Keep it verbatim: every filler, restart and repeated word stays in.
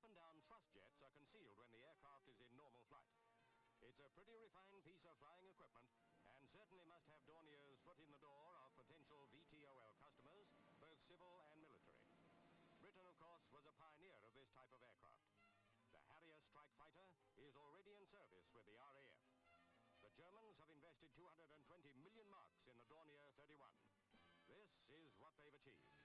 up and down thrust jets are concealed when the aircraft is in normal flight. It's a pretty refined piece of flying equipment and certainly must have Dornier's foot in the door of potential V T O L customers, both civil and military. Britain, of course, was a pioneer of this type of aircraft. The Harrier strike fighter is already in service with the R A F. The Germans have invested two hundred twenty million marks in the Dornier thirty-one. This is what they've achieved.